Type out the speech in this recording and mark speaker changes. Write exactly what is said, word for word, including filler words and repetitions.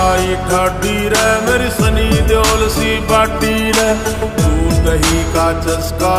Speaker 1: आई ठाडी रे मेरी सनी देओल सी बाटी रे, दूध दही का चस्का